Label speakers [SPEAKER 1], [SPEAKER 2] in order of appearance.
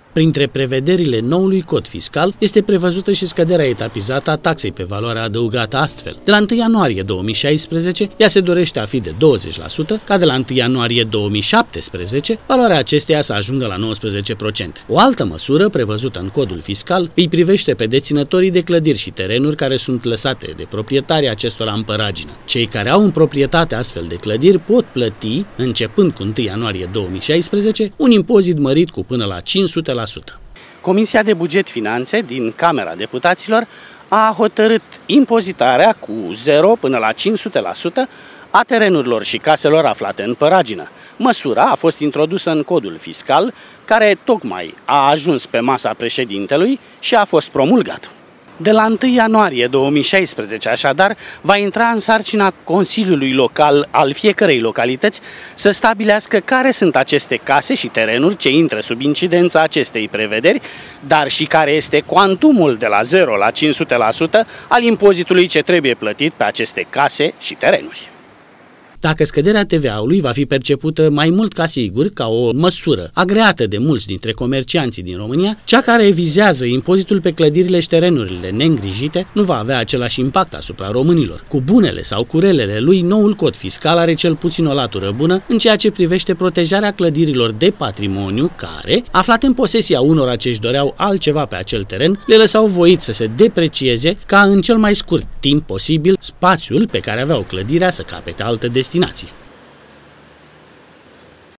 [SPEAKER 1] Printre prevederile noului cod fiscal este prevăzută și scăderea etapizată a taxei pe valoare adăugată. Astfel, de la 1 ianuarie 2016, ea se dorește a fi de 20%, ca de la 1 ianuarie 2017, valoarea acesteia să ajungă la 19%. O altă măsură prevăzută în codul fiscal îi privește pe deținătorii de clădiri și terenuri care sunt lăsate de proprietarii acestora în păragină. Cei care au în proprietate astfel de clădiri pot plăti, începând cu 1 ianuarie 2016, un impozit mărit cu până la 500%. Comisia de Buget-Finanțe din Camera Deputaților a hotărât impozitarea cu 0 până la 500% a terenurilor și caselor aflate în păragină. Măsura a fost introdusă în codul fiscal, care tocmai a ajuns pe masa președintelui și a fost promulgat. De la 1 ianuarie 2016, așadar, va intra în sarcina Consiliului Local al fiecărei localități să stabilească care sunt aceste case și terenuri ce intră sub incidența acestei prevederi, dar și care este cuantumul de la 0 la 500% al impozitului ce trebuie plătit pe aceste case și terenuri. Dacă scăderea TVA-ului va fi percepută mai mult ca sigur ca o măsură agreată de mulți dintre comercianții din România, cea care vizează impozitul pe clădirile și terenurile neîngrijite nu va avea același impact asupra românilor. Cu bunele sau cu relele lui, noul cod fiscal are cel puțin o latură bună în ceea ce privește protejarea clădirilor de patrimoniu care, aflate în posesia unora ce își doreau altceva pe acel teren, le lăsau voit să se deprecieze ca în cel mai scurt timp posibil spațiul pe care aveau clădirea să capete altă destinație.